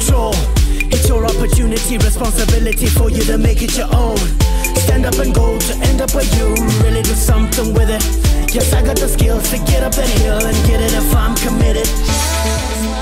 control. It's your opportunity, responsibility for you to make it your own. Stand up and go to end up where you really do something with it. Yes, I got the skills to get up that hill and get it if I'm committed.